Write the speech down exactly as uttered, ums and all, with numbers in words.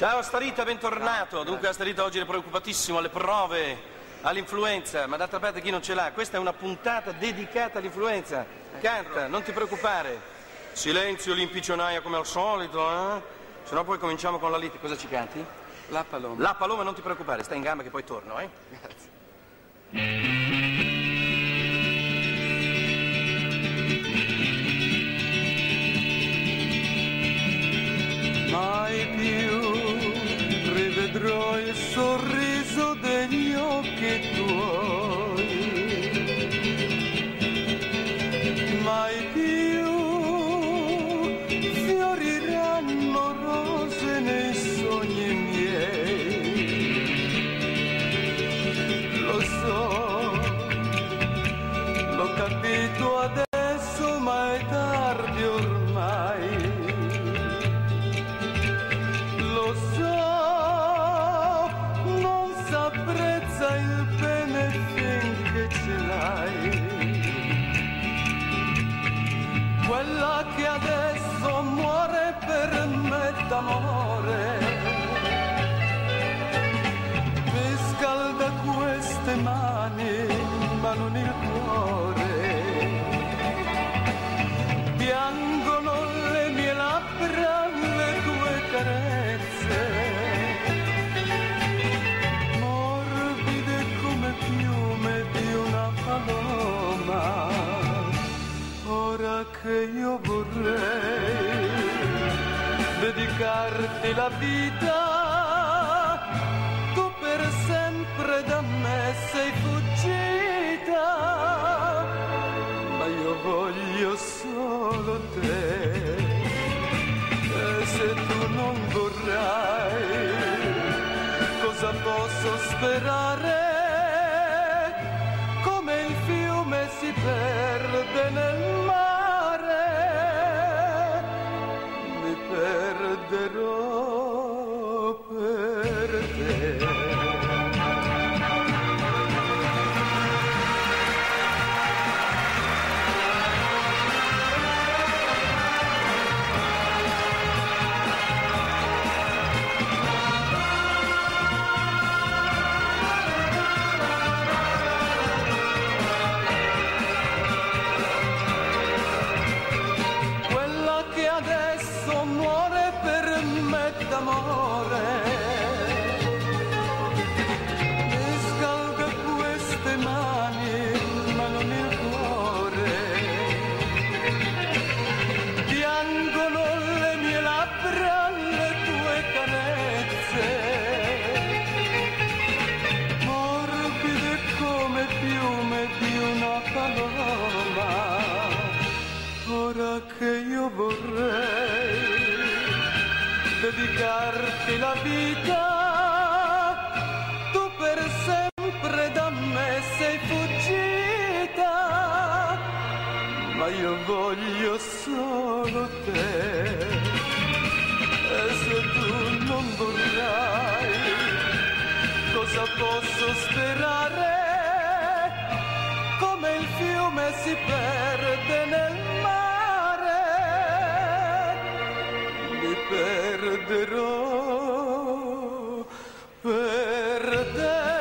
Ciao Astarita, bentornato. Dunque Astarita oggi è preoccupatissimo alle prove, all'influenza, ma d'altra parte chi non ce l'ha? Questa è una puntata dedicata all'influenza. Canta, non ti preoccupare. Silenzio l'impiccionaia come al solito, eh? Se no poi cominciamo con la lite. Cosa ci canti? La Paloma. La Paloma, non ti preoccupare, stai in gamba che poi torno, eh? Grazie. Mai più rivedrò il sorriso degli occhi tuoi, mai più fioriranno rose nei sogni miei. Lo so, l'ho capito adesso, ma è tardi ormai. Lo so, non s'apprezza il bene finché ce l'hai. Quella che adesso muore per me d'amore mi scalda queste mani, ma non il cuore. Piangono le mie labbra, le tue carezze, morbide come piume di una paloma. Ora che io vorrei dedicarti la vita, tu per sempre da me sei fuggita, ma io voglio solo te. E se tu non vorrai, cosa posso sperare? Come il fiume si perde nel mare, mi perderò per te. D'amore mi scalda queste mani, ma non il cuore. Piangono le mie labbra, le tue carezze, morbide come piume di una paloma. Ora che io vorrei dedicarti la vita, tu per sempre da me sei fuggita, ma io voglio solo te. E se tu non vorrai, cosa posso sperare? Come il fiume si perde nel mare, mi perderò per te.